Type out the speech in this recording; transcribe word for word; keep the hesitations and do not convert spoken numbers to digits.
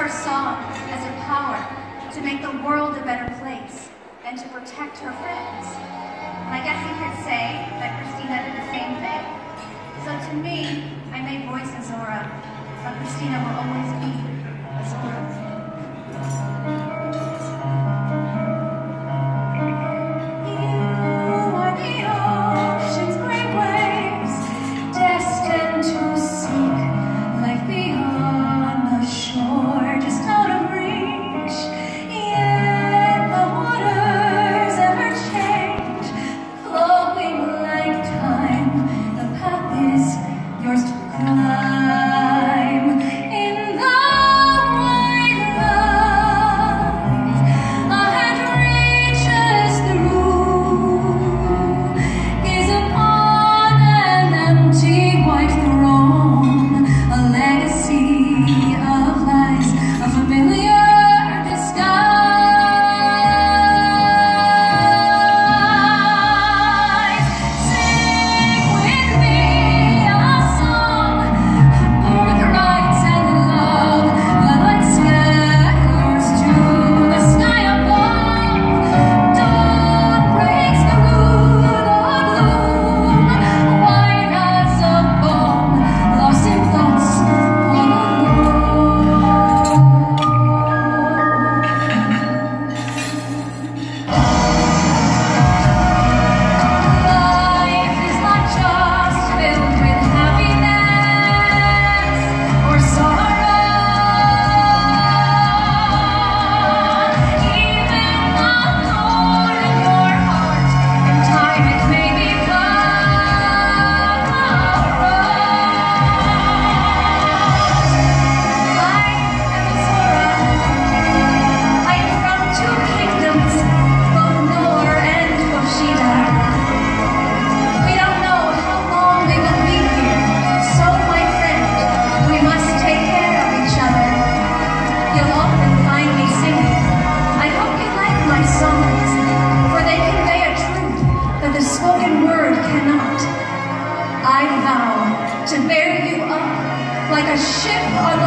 her song as a power to make the world a better place and to protect her friends. And I guess you could say that Christina did the same thing. So to me, I may voice a Zora, but Christina will always be a Zora. To bear you up like a ship on